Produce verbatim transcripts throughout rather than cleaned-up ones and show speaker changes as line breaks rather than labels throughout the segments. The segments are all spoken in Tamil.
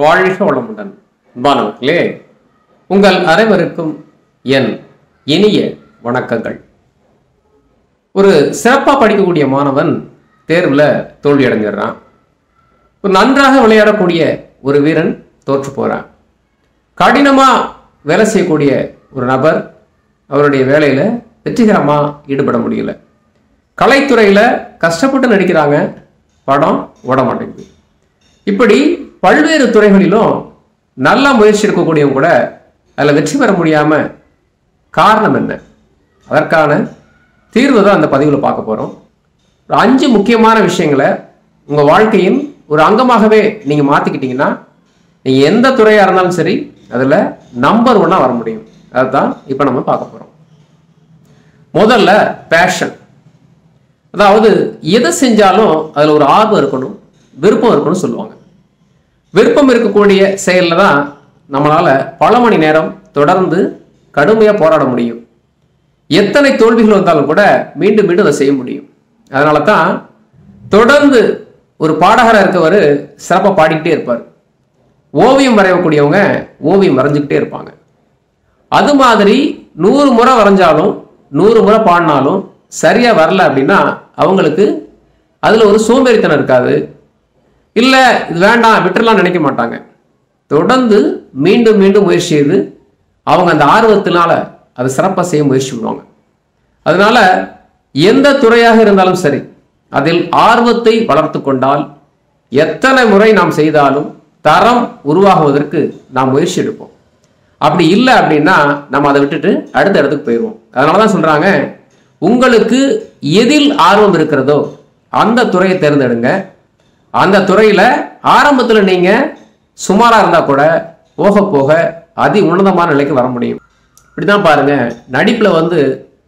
வாழ்க வளமுடன். அன்பானவர்களே, உங்கள் அனைவருக்கும் என் இனிய வணக்கங்கள். ஒரு சிறப்பாக படிக்கக்கூடிய மாணவன் தேர்வில் தோல்வி அடைஞ்சிடறான். ஒரு நன்றாக விளையாடக்கூடிய ஒரு வீரன் தோற்று போகிறான். கடினமாக வேலை செய்யக்கூடிய ஒரு நபர் அவருடைய வேலையில் வெற்றிகரமாக ஈடுபட முடியல. கலைத்துறையில் கஷ்டப்பட்டு நடிக்கிறாங்க, படம் ஓட மாட்டேங்குது. இப்படி பல்வேறு துறைகளிலும் நல்ல முயற்சி இருக்கக்கூடியவங்க கூட அதில் வெற்றி பெற முடியாமல் காரணம் என்ன? அதற்கான தீர்வு தான் அந்த பதிவில் பார்க்க போகிறோம். ஒரு அஞ்சு முக்கியமான விஷயங்களை உங்கள் வாழ்க்கையின் ஒரு அங்கமாகவே நீங்கள் மாற்றிக்கிட்டீங்கன்னா நீங்கள் எந்த துறையாக இருந்தாலும் சரி அதில் நம்பர் ஒன்னாக வர முடியும். அதுதான் இப்போ நம்ம பார்க்க போகிறோம். முதல்ல பேஷன். அதாவது எதை செஞ்சாலும் அதில் ஒரு ஆர்வம் இருக்கணும், விருப்பம் இருக்கணும்னு சொல்லுவாங்க. விருப்பம் இருக்கக்கூடிய செயலில் தான் நம்மளால் பல மணி நேரம் தொடர்ந்து கடுமையாக போராட முடியும். எத்தனை தோல்விகள் வந்தாலும் கூட மீண்டும் மீண்டும் அதை செய்ய முடியும். அதனால தான் தொடர்ந்து ஒரு பாடகராக இருக்கவர் சிறப்பாக பாடிக்கிட்டே இருப்பார். ஓவியம் வரையக்கூடியவங்க ஓவியம் வரைஞ்சிக்கிட்டே இருப்பாங்க. அது மாதிரி நூறு முறை வரைஞ்சாலும் நூறு முறை பாடினாலும் சரியாக வரல அப்படின்னா அவங்களுக்கு அதில் ஒரு சோம்பேறித்தனம் இருக்காது. இல்லை இது வேண்டாம் விட்டுறலாம் நினைக்க மாட்டாங்க. தொடர்ந்து மீண்டும் மீண்டும் முயற்சி செய்து அவங்க அந்த ஆர்வத்தினால அதை சிறப்பாக செய்ய முயற்சி பண்ணுவாங்க. அதனால எந்த துறையாக இருந்தாலும் சரி அதில் ஆர்வத்தை வளர்த்து கொண்டால் எத்தனை முறை நாம் செய்தாலும் தரம் உருவாகுவதற்கு நாம் முயற்சி எடுப்போம். அப்படி இல்லை அப்படின்னா நம்ம அதை விட்டுட்டு அடுத்த இடத்துக்கு போயிடுவோம். அதனால தான் சொல்றாங்க, உங்களுக்கு எதில் ஆர்வம் இருக்கிறதோ அந்த துறையை தேர்ந்தெடுங்க. அந்த துறையில ஆரம்பத்துல நீங்க சுமாரா இருந்தா கூட போக போக அதி உன்னதமான நிலைக்கு வர முடியும். இப்படிதான் பாருங்க, நடிப்புல வந்து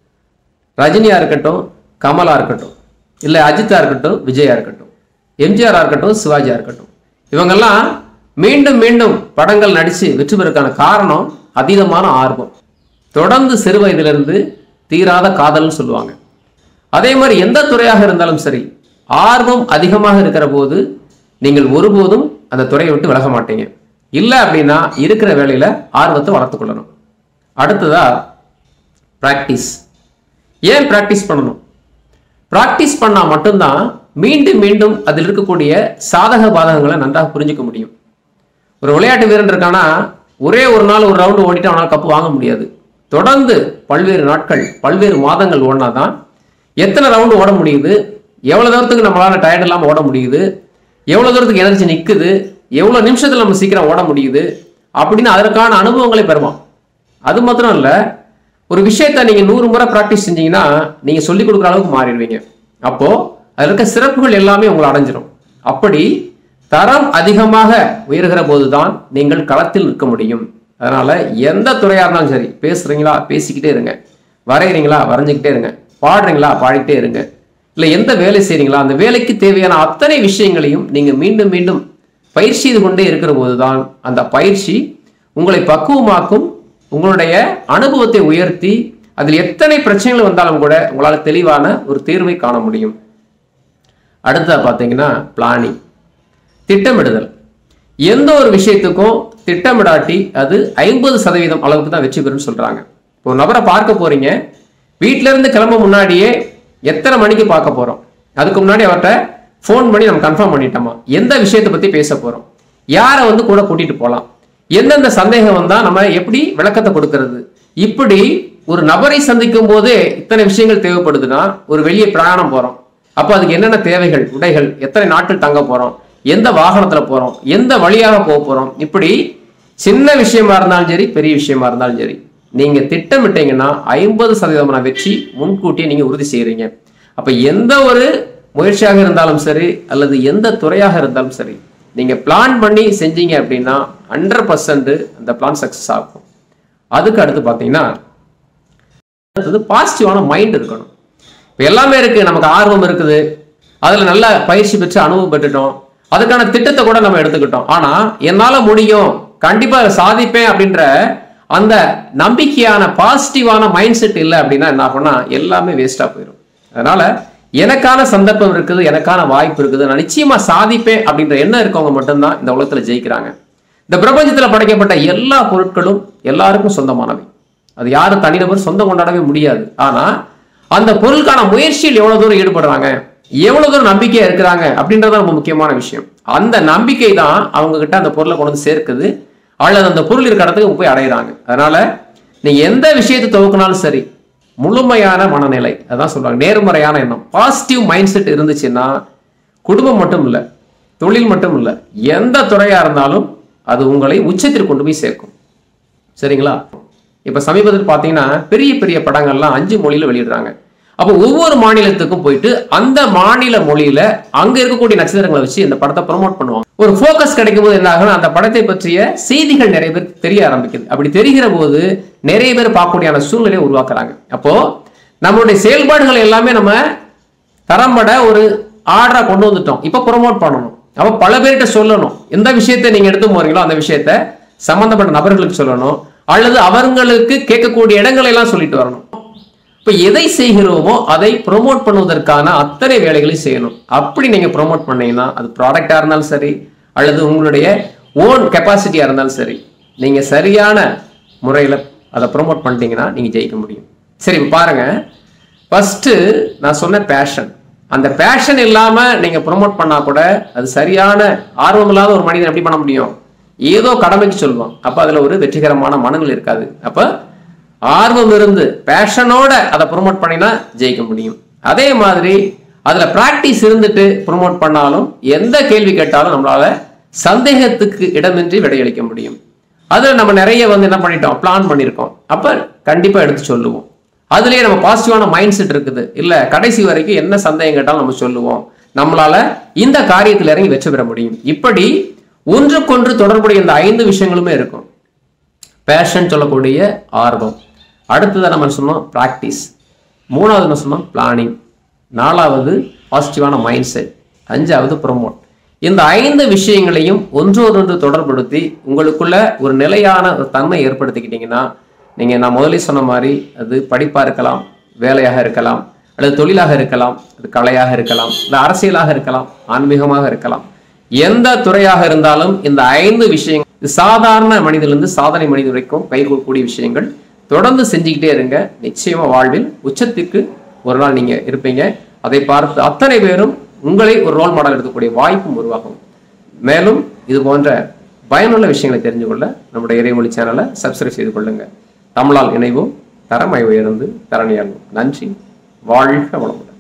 ரஜினியா இருக்கட்டும், கமலா இருக்கட்டும், இல்ல அஜித்தா இருக்கட்டும், விஜயா இருக்கட்டும், எம்ஜிஆரா இருக்கட்டும், சிவாஜியா இருக்கட்டும், இவங்கெல்லாம் மீண்டும் மீண்டும் படங்கள் நடிச்சு வெற்றி பெறக்கான காரணம் அதீதமான ஆர்வம். தொடர்ந்து சிறு வயதிலிருந்து தீராத காதல்னு சொல்லுவாங்க. அதே மாதிரி எந்த துறையாக இருந்தாலும் சரி ஆர்வம் அதிகமாக இருக்கிற போது நீங்கள் ஒருபோதும் அந்த துறையை விட்டு விலக மாட்டீங்க. இல்லை அப்படின்னா இருக்கிற வேலையில ஆர்வத்தை வளர்த்து கொள்ளணும். அடுத்ததா பிராக்டிஸ். ஏன் பிராக்டிஸ் பண்ணணும்? பிராக்டிஸ் பண்ணா மட்டும்தான் மீண்டும் மீண்டும் அதில் இருக்கக்கூடிய சாதக பாதகங்களை நன்றாக புரிஞ்சுக்க முடியும். ஒரு விளையாட்டு வீரன் இருக்கானா ஒரே ஒரு நாள் ஒரு ரவுண்டு ஓடிட்டு அவனால் கப்பு வாங்க முடியாது. தொடர்ந்து பல்வேறு நாட்கள் பல்வேறு மாதங்கள் ஓடினாதான் எத்தனை ரவுண்டு ஓட முடியுது, எவ்வளவு தூரத்துக்கு நம்மளால டயர்ட் இல்லாமல் ஓட முடியுது, எவ்வளவு தூரத்துக்கு எனர்ஜி நிற்குது, எவ்வளவு நிமிஷத்துல நம்ம சீக்கிரம் ஓட முடியுது அப்படின்னு அதற்கான அனுபவங்களை பெறுவோம். அது மாத்திரம் இல்ல, ஒரு விஷயத்த நீங்க நூறு முறை பிராக்டிஸ் செஞ்சீங்கன்னா நீங்க சொல்லிக் கொடுக்குற அளவுக்கு மாறிடுவீங்க. அப்போ அதுல இருக்க சிறப்புகள் எல்லாமே உங்களை அடைஞ்சிடும். அப்படி தரம் அதிகமாக உயர்கிற போதுதான் நீங்கள் களத்தில் நிற்க முடியும். அதனால எந்த துறையா இருந்தாலும் சரி, பேசுறீங்களா பேசிக்கிட்டே இருங்க, வரைகிறீங்களா வரைஞ்சிக்கிட்டே இருங்க, பாடுறீங்களா பாடிக்கிட்டே இருங்க, இல்லை எந்த வேலை செய்றீங்களா அந்த வேலைக்கு தேவையான அத்தனை விஷயங்களையும் நீங்க மீண்டும் மீண்டும் பயிற்சி செய்து கொண்டே இருக்கிற போதுதான் அந்த பயிற்சி உங்களை பக்குவமாக்கும், உங்களுடைய அனுபவத்தை உயர்த்தி அதில் எத்தனை பிரச்சனைகள் வந்தாலும் கூட உங்களால் தெளிவான ஒரு தீர்வை காண முடியும். அடுத்ததா பார்த்தீங்கன்னா பிளானிங், திட்டமிடுதல். எந்த ஒரு விஷயத்துக்கும் திட்டமிடாட்டி அது ஐம்பது சதவீதம் அளவுக்கு தான் வெற்றி பெறும்னு சொல்றாங்க. இப்போ ஒரு நபரை பார்க்க போறீங்க, வீட்டில இருந்து கிளம்ப முன்னாடியே எத்தனை மணிக்கு பார்க்க போறோம், அதுக்கு முன்னாடி அவர்கிட்ட ஃபோன் பண்ணி நம்ம கன்ஃபார்ம் பண்ணிட்டோமா, எந்த விஷயத்தை பத்தி பேச போறோம், யாரை வந்து கூட கூட்டிட்டு போகலாம், எந்தெந்த சந்தேகம் வந்தா நம்ம எப்படி விளக்கத்தை கொடுக்கறது, இப்படி ஒரு நபரை சந்திக்கும் போதே இத்தனை விஷயங்கள் தேவைப்படுதுன்னா ஒரு வெளிய பிரயாணம் போறோம், அப்போ அதுக்கு என்னென்ன தேவைகள், உடைகள், எத்தனை நாட்கள் தங்க போறோம், எந்த வாகனத்துல போறோம், எந்த வழியாக போக போறோம், இப்படி சின்ன விஷயமா இருந்தாலும் சரி பெரிய விஷயமா இருந்தாலும் சரி நீங்க திட்டமிட்டீங்கன்னா ஐம்பது சதவீதமான வெற்றி முன்கூட்டியே நீங்க உறுதி செய்யறீங்க. அப்ப எந்த ஒரு முயற்சியாக இருந்தாலும் சரி அல்லது எந்த துறையாக இருந்தாலும் சரி நீங்க பிளான் பண்ணி செஞ்சீங்க அப்படின்னா ஹண்ட்ரட் பர்சன்ட் அந்த பிளான் சக்சஸ் ஆகும். அதுக்கு அடுத்து பாத்தீங்கன்னா அடுத்தது பாசிட்டிவான மைண்ட் இருக்கணும். இப்போ எல்லாமே இருக்கு, நமக்கு ஆர்வம் இருக்குது, அதுல நல்ல பயிற்சி பெற்று அனுபவம் பெற்றுட்டோம், அதுக்கான திட்டத்தை கூட நம்ம எடுத்துக்கிட்டோம், ஆனா என்னால முடியும் கண்டிப்பா சாதிப்பேன் அப்படின்ற அந்த நம்பிக்கையான பாசிட்டிவான மைண்ட் செட் இல்லை அப்படின்னா என்ன ஆகும்னா எல்லாமே வேஸ்டா போயிடும். அதனால எனக்கான சந்தர்ப்பம் இருக்குது, எனக்கான வாய்ப்பு இருக்குது, நான் நிச்சயமா சாதிப்பேன் அப்படின்ற எண்ணம் இருக்கவங்க மட்டும்தான் இந்த உலகத்துல ஜெயிக்கிறாங்க. இந்த பிரபஞ்சத்தில் படைக்கப்பட்ட எல்லா பொருட்களும் எல்லாருக்கும் சொந்தமானவை. அது யாரும் தனிநபர் சொந்தம் கொண்டாடவே முடியாது. ஆனா அந்த பொருளுக்கான முயற்சியில் எவ்வளவு தூரம் ஈடுபடுறாங்க, எவ்வளவு தூரம் நம்பிக்கையா இருக்கிறாங்க அப்படின்றத ரொம்ப முக்கியமான விஷயம். அந்த நம்பிக்கை தான் அவங்க கிட்ட அந்த பொருளை கொண்டு வந்து சேர்க்குது, அல்லது அந்த பொருள் இருக்கிற இடத்துக்கு போய் அடையிறாங்க. அதனால நீங்க எந்த விஷயத்தை துவக்கினாலும் சரி, முழுமையான மனநிலை, அதான் சொல்றாங்க நேர்மறையான எண்ணம், பாசிட்டிவ் மைண்ட் செட் இருந்துச்சுன்னா குடும்பம் மட்டும் இல்லை, தொழில் மட்டும் இல்லை, எந்த துறையா இருந்தாலும் அது உங்களை உச்சத்திற்கு கொண்டு போய் சேர்க்கும். சரிங்களா? இப்ப சமீபத்தில் பாத்தீங்கன்னா பெரிய பெரிய படங்கள்லாம் அஞ்சு மொழியில வெளியிடுறாங்க. அப்போ ஒவ்வொரு மாநிலத்துக்கும் போயிட்டு அந்த மாநில மொழியில அங்க இருக்கக்கூடிய நட்சத்திரங்களை வச்சு இந்த படத்தை ப்ரமோட் பண்ணுவாங்க. ஒரு ஃபோக்கஸ் கிடைக்கும் போது என்ன ஆகும், அந்த படத்தை பற்றிய செய்திகள் நிறைய பேர் தெரிய ஆரம்பிக்குது. அப்படி தெரிகிற போது நிறைய பேர் பார்க்கக்கூடியான சூழ்நிலையை உருவாக்குறாங்க. அப்போ நம்மளுடைய செயல்பாடுகள் எல்லாமே நம்ம தரம்பட ஒரு ஆர்டரா கொண்டு வந்துட்டோம். இப்ப ப்ரமோட் பண்ணணும். அப்ப பல பேர்கிட்ட சொல்லணும். எந்த விஷயத்தை நீங்க எடுத்து போறீங்களோ அந்த விஷயத்த சம்பந்தப்பட்ட நபர்களுக்கு சொல்லணும், அல்லது அவங்களுக்கு கேட்கக்கூடிய இடங்களை எல்லாம் சொல்லிட்டு வரணும். இப்ப எதை செய்கிறோமோ அதை ப்ரொமோட் பண்ணுவதற்கான அத்தனை வேலைகளை செய்யணும். அப்படி நீங்க ப்ரொமோட் பண்ணீங்கன்னா அது ப்ராடக்டா இருந்தாலும் சரி, அல்லது உங்களுடைய ஓன் கெப்பாசிட்டியா இருந்தாலும் சரி, நீங்க சரியான முறையில அதை ப்ரொமோட் பண்ணிட்டீங்கன்னா நீங்க ஜெயிக்க முடியும். சரி பாருங்க, ஃபர்ஸ்ட் நான் சொன்ன பேஷன், அந்த பேஷன் இல்லாம நீங்க ப்ரொமோட் பண்ணா கூட அது சரியான ஆர்வம் இல்லாத ஒரு மனிதன் எப்படி பண்ண முடியும்? ஏதோ கடமைக்கு சொல்லுவான். அப்ப அதுல ஒரு வெற்றிகரமான மனநிலை இருக்காது. அப்ப ஆர்வம் இருந்து பேஷனோட அதை ப்ரொமோட் பண்ணினா ஜெயிக்க முடியும். அதே மாதிரி அதுல பிராக்டிஸ் இருந்துட்டு ப்ரொமோட் பண்ணாலும் எந்த கேள்வி கேட்டாலும் நம்மளால சந்தேகத்துக்கு இடமின்றி விடையளிக்க முடியும். அதுல நம்ம நிறைய வந்து என்ன பண்ணிட்டோம், பிளான் பண்ணியிருக்கோம். அப்ப கண்டிப்பா எடுத்து சொல்லுவோம். அதுலயே நம்ம பாசிட்டிவான மைண்ட் செட் இருக்குது, இல்ல கடைசி வரைக்கும் என்ன சந்தேகம் கேட்டாலும் நம்ம சொல்லுவோம். நம்மளால இந்த காரியத்தில் இறங்கி வெற்றி பெற முடியும். இப்படி ஒன்றுக்கொன்று தொடர்புடைய இந்த ஐந்து விஷயங்களுமே இருக்கும். பேஷன் சொல்லக்கூடிய ஆர்வம், அடுத்தது நம்ம சொன்னோம் பிராக்டிஸ், மூணாவது என்ன சொன்னோம் பிளானிங், நாலாவது பாசிட்டிவான மைண்ட் செட், அஞ்சாவது ப்ரொமோட். இந்த ஐந்து விஷயங்களையும் ஒன்றோடொன்று தொடர்படுத்தி உங்களுக்குள்ள ஒரு நிலையான ஒரு தன்மை ஏற்படுத்திக்கிட்டீங்கன்னா நீங்க நான் முதலே சொன்ன மாதிரி அது படிப்பா இருக்கலாம், வேலையாக இருக்கலாம், அல்லது தொழிலாக இருக்கலாம், அது கலையாக இருக்கலாம், இல்லை அரசியலாக இருக்கலாம், ஆன்மீகமாக இருக்கலாம், எந்த துறையாக இருந்தாலும் இந்த ஐந்து விஷயங்கள் சாதாரண மனிதனிலிருந்து சாதனை மனிதன் வரைக்கும் கைகூடக்கூடிய விஷயங்கள். தொடர்ந்து செஞ்சுக்கிட்டே இருங்க. நிச்சயமா வாழ்வில் உச்சத்திற்கு ஒரு நாள் நீங்க இருப்பீங்க. அதை பார்த்து அத்தனை பேரும் உங்களை ஒரு ரோல் மாடல் எடுக்கக்கூடிய வாய்ப்பும் உருவாகும். மேலும் இது போன்ற பயனுள்ள விஷயங்களை தெரிஞ்சு கொள்ள நம்முடைய இறை ஒளி சேனலை சப்ஸ்கிரைப் செய்து கொள்ளுங்க. தமிழால் இணைவோம், தரமை உயர்ந்து தரணியாகும். நன்றி. வாழ்க வளமுடன்.